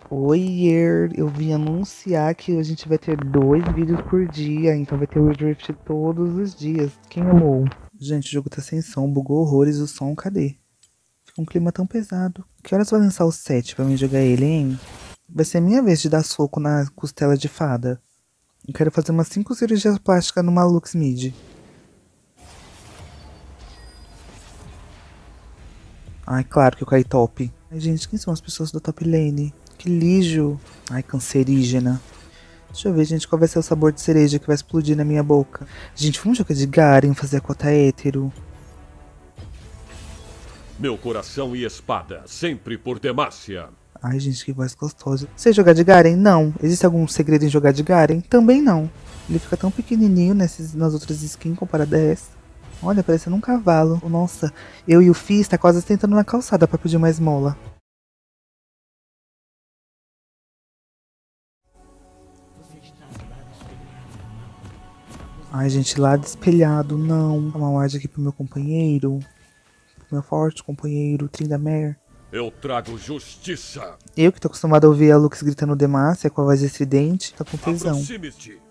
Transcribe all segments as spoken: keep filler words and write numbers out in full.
Oiê, eu vim anunciar que a gente vai ter dois vídeos por dia, então vai ter o Drift todos os dias. Quem amou? Gente, o jogo tá sem som, bugou horrores, o som, cadê? Fica um clima tão pesado. Que horas vai lançar o set pra mim jogar ele, hein? Vai ser minha vez de dar soco na costela de fada. Eu quero fazer umas cinco cirurgias plásticas no Lux Mid. Ai, claro que eu caí top. Ai, gente, quem são as pessoas do top lane? Que lijo. Ai, cancerígena. Deixa eu ver, gente, qual vai ser o sabor de cereja que vai explodir na minha boca. Gente, vamos jogar de Garen, fazer a cota hétero. Meu coração e espada, sempre por Demacia. Ai, gente, que voz gostosa. Você jogar de Garen? Não. Existe algum segredo em jogar de Garen? Também não. Ele fica tão pequenininho nesses, nas outras skins comparado a essa. Olha, parecendo um cavalo. Nossa, eu e o Fizz tá quase tentando na calçada pra pedir uma esmola. Ai, gente, lado espelhado, não. Dá uma ward aqui pro meu companheiro. Pro meu forte companheiro, Tryndamere. Eu trago justiça. Eu que tô acostumado a ouvir a Lux gritando Demacia com a voz estridente, tá com tesão. Aproxime-te.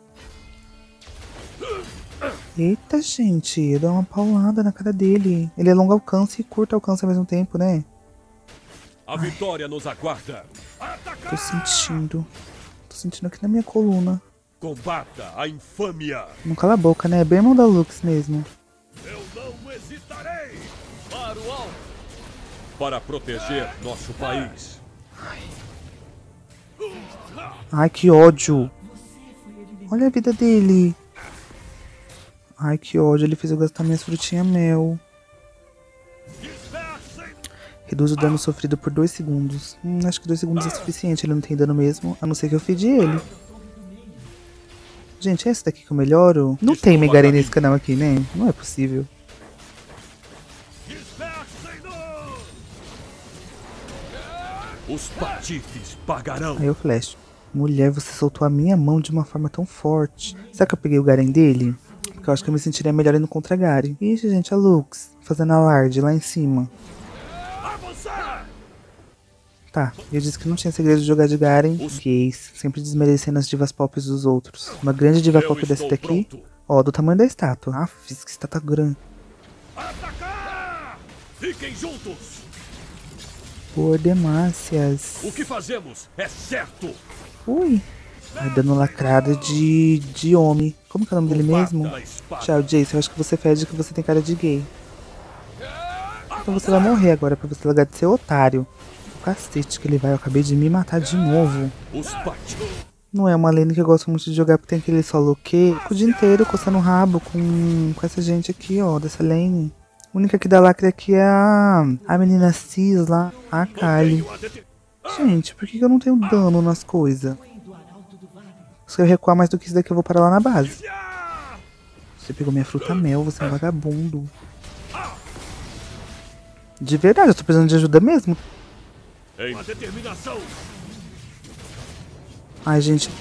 Eita, gente, eu dou uma paulada na cara dele. Ele é longo alcance e curto alcance ao mesmo tempo, né? A vitória nos aguarda. Tô sentindo. Tô sentindo aqui na minha coluna. Combata a infâmia. Não cala a boca, né? É bem irmão da Lux mesmo. Eu não hesitarei. Para o alto. Para proteger nosso país. Ai, que ódio. Olha a vida dele. Ai, que ódio. Ele fez eu gastar minhas frutinhas mel. Reduz o dano sofrido por dois segundos. Hum, acho que dois segundos é suficiente. Ele não tem dano mesmo. A não ser que eu fedi ele. Gente, é esse daqui que eu melhoro? Não tem Megarei nesse canal aqui, né? Não é possível. Os patifes pagarão. Aí eu flash. Mulher, você soltou a minha mão de uma forma tão forte. Será que eu peguei o Garen dele? Porque eu acho que eu me sentiria melhor indo contra Garen. Ixi, gente, a Lux fazendo alarde lá em cima. Tá, eu disse que não tinha segredo de jogar de Garen. Gays, sempre desmerecendo as divas pop dos outros. Uma grande diva pop dessa daqui. Ó, do tamanho da estátua. Ah, fiz que estátua grande. Atacar! Fiquem juntos! Por Demacias. O que fazemos é certo. Ui. Ai, dando lacrada de, de homem. Como que é o nome dele mesmo? Tchau, Jace. Eu acho que você fede que você tem cara de gay. Então você vai morrer agora pra você largar de ser otário. O cacete que ele vai. Eu acabei de me matar de novo. Não é uma lane que eu gosto muito de jogar porque tem aquele solo que o dia inteiro coçando o rabo com, com essa gente aqui, ó, dessa lane. A única que dá lacre aqui é a, a menina cis lá, a Kali. Gente, por que que eu não tenho dano nas coisas? Se eu recuar mais do que isso daqui, eu vou parar lá na base. Você pegou minha fruta mel, você é um vagabundo. De verdade, eu tô precisando de ajuda mesmo. Ai, gente.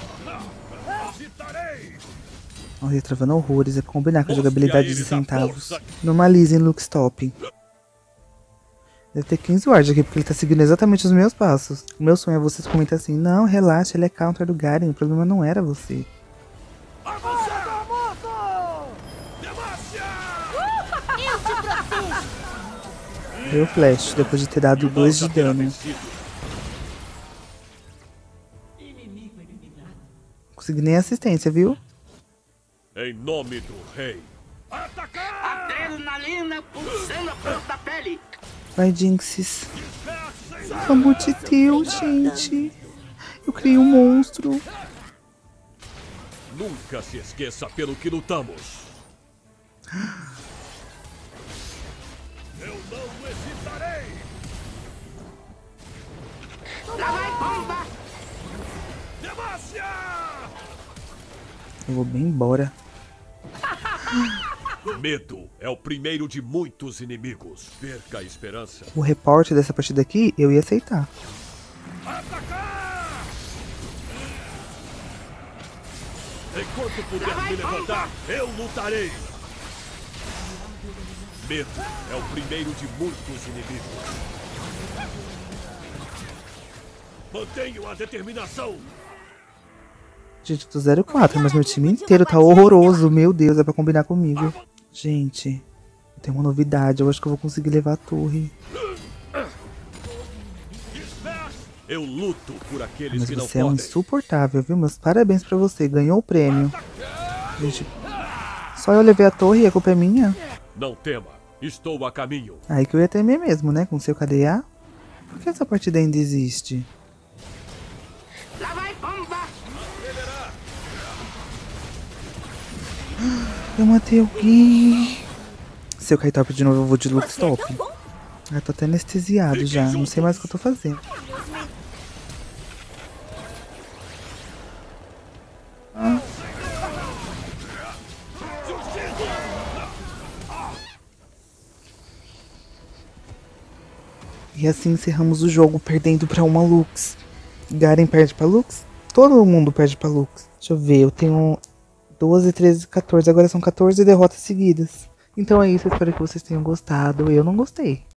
Olha, travando horrores. É pra combinar com a jogabilidade de centavos. Normalizem Lux top. Deve ter quinze wards aqui, porque ele tá seguindo exatamente os meus passos. O meu sonho é vocês comentarem assim: não, relaxa, ele é counter do Garen. O problema não era você. Deu flash, depois de ter dado dois de dano. Não consegui nem assistência, viu? Em nome do rei. Adrenalina pulsando a flor da pele. Vai, Jinxes. Pelo amor de Deus, gente. Eu criei um monstro. Nunca se esqueça pelo que lutamos. Eu não hesitarei. Lá vai bomba. Demacia! Eu vou bem embora. Medo é o primeiro de muitos inimigos. Perca a esperança. O reporte dessa partida aqui, eu ia aceitar. Atacar! Enquanto puder me levantar, eu lutarei. Medo é o primeiro de muitos inimigos. Mantenho a determinação. Gente, eu tô zero quatro, mas meu time inteiro tá horroroso. Meu Deus, é pra combinar comigo. Gente, eu tenho uma novidade. Eu acho que eu vou conseguir levar a torre. Eu luto por aqueles Mas que não você é um podem. insuportável, viu? Meus parabéns pra você. Ganhou o prêmio. Gente, só eu levei a torre e a culpa é minha? Não tema, estou a caminho. Aí que eu ia temer mesmo, né? Com seu K D A. Por que essa partida ainda existe? Lá vai bomba! Eu matei alguém. Se eu cair top de novo, eu vou de Lux top. Eu tô até anestesiado já. Não sei mais o que eu tô fazendo. Ah. E assim encerramos o jogo, perdendo pra uma Lux. Garen perde pra Lux? Todo mundo perde pra Lux. Deixa eu ver, eu tenho doze, treze, quatorze. Agora são quatorze derrotas seguidas. Então é isso, eu espero que vocês tenham gostado. Eu não gostei.